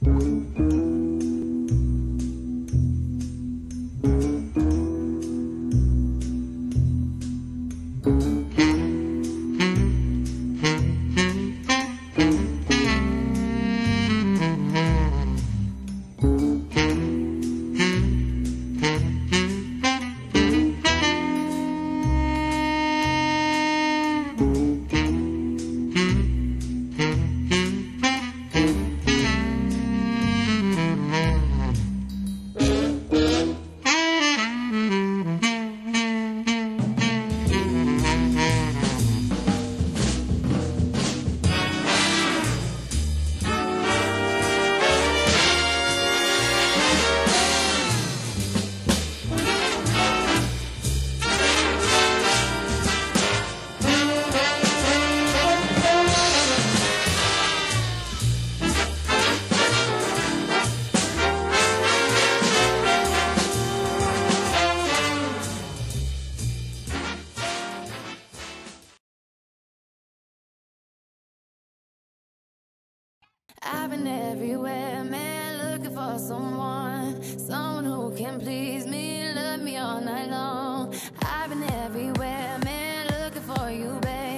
I've been everywhere, man, looking for someone who can please me, love me all night long. I've been everywhere, man, looking for you,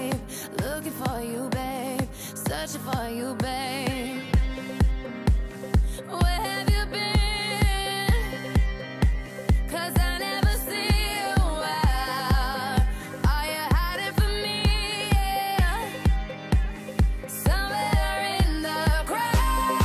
babe, searching for you, babe. Where have you been? 'Cause I never see you out. Are you hiding from me? Yeah. Somewhere in the crowd.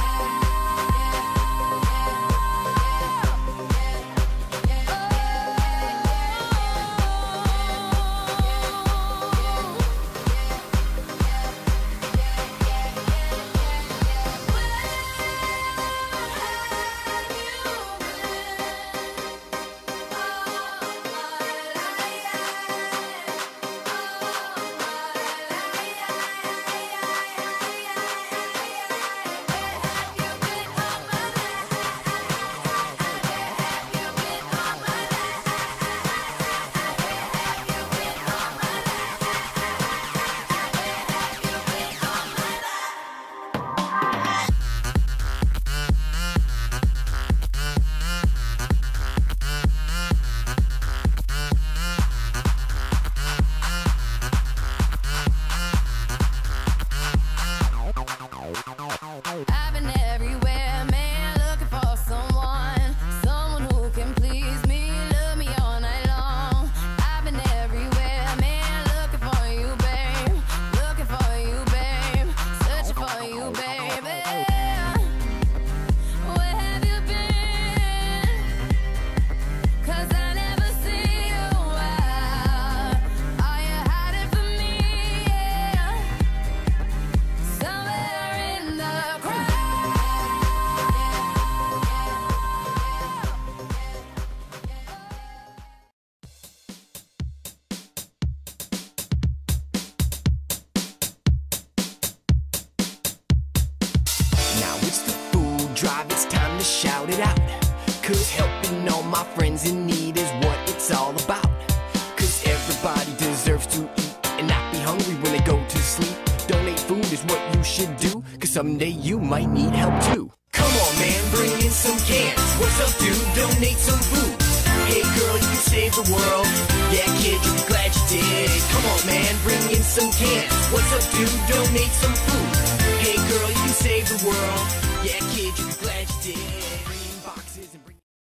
I've been everywhere, man, looking for someone who can please me, love me all night long. I've been everywhere, man, looking for you, babe, searching for you, baby. Where have you been? 'Cause I never see you out. Are you hiding from me? Yeah. Somewhere in the Now it's the food drive, it's time to shout it out. 'Cause helping all my friends in need is what it's all about. 'Cause everybody deserves to eat and not be hungry when they go to sleep. Donate food is what you should do, 'cause someday you might need help too. Come on man, bring in some cans. What's up dude, donate some food. Hey girl, you can save the world. Yeah kid, you'll be glad you did. Come on man, bring in some cans. What's up dude, donate some food. Hey girl, you can save the world. Yeah kid, you can